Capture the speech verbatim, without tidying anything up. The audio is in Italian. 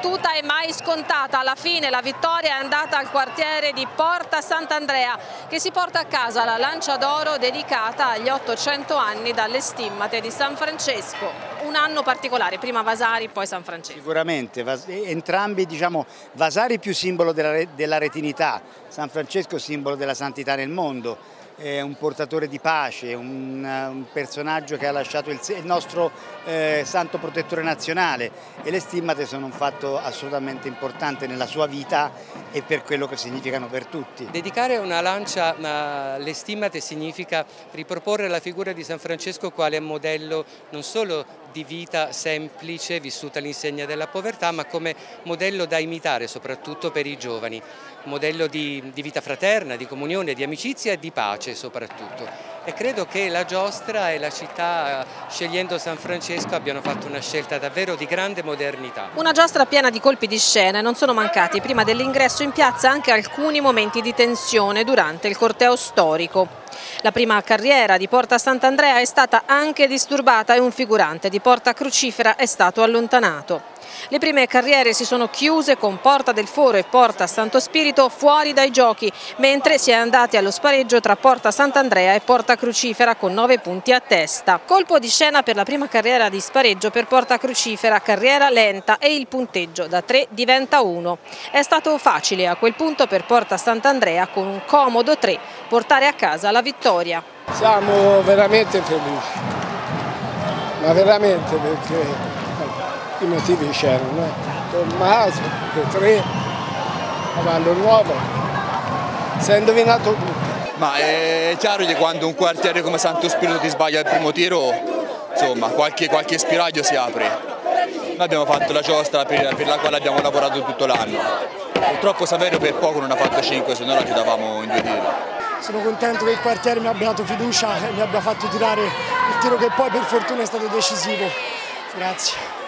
battuta e mai scontata. Alla fine la vittoria è andata al quartiere di Porta Sant'Andrea, che si porta a casa la lancia d'oro dedicata agli ottocento anni dalle stimmate di San Francesco. Un anno particolare, prima Vasari, poi San Francesco. Sicuramente, entrambi, diciamo, Vasari più simbolo della, della retinità, San Francesco simbolo della santità nel mondo. È un portatore di pace, un, un personaggio che ha lasciato il, il nostro eh, santo protettore nazionale, e le stimmate sono un fatto assolutamente importante nella sua vita e per quello che significano per tutti. Dedicare una lancia alle stimmate significa riproporre la figura di San Francesco quale modello non solo di vita semplice vissuta all'insegna della povertà, ma come modello da imitare soprattutto per i giovani, modello di, di vita fraterna, di comunione, di amicizia e di pace soprattutto. E credo che la giostra e la città, scegliendo San Francesco, abbiano fatto una scelta davvero di grande modernità. Una giostra piena di colpi di scena, e non sono mancati prima dell'ingresso in piazza anche alcuni momenti di tensione durante il corteo storico. La prima carriera di Porta Sant'Andrea è stata anche disturbata e un figurante di Porta Crucifera è stato allontanato. Le prime carriere si sono chiuse con Porta del Foro e Porta Santo Spirito fuori dai giochi, mentre si è andati allo spareggio tra Porta Sant'Andrea e Porta Crucifera con nove punti a testa. Colpo di scena per la prima carriera di spareggio per Porta Crucifera, carriera lenta, e il punteggio da tre diventa uno. È stato facile a quel punto per Porta Sant'Andrea, con un comodo tre, portare a casa la vittoria. Siamo veramente felici, ma veramente, perché i motivi c'erano, eh? Tommaso, tre, cavallo nuovo, si è indovinato tutto. Ma è chiaro che quando un quartiere come Santo Spirito ti sbaglia il primo tiro, insomma, qualche, qualche spiraglio si apre. Noi abbiamo fatto la giostra per, per la quale abbiamo lavorato tutto l'anno. Purtroppo Saverio per poco non ha fatto cinque, se no la chiudavamo in due tiri. Sono contento che il quartiere mi abbia dato fiducia e mi abbia fatto tirare il tiro che poi per fortuna è stato decisivo. Grazie.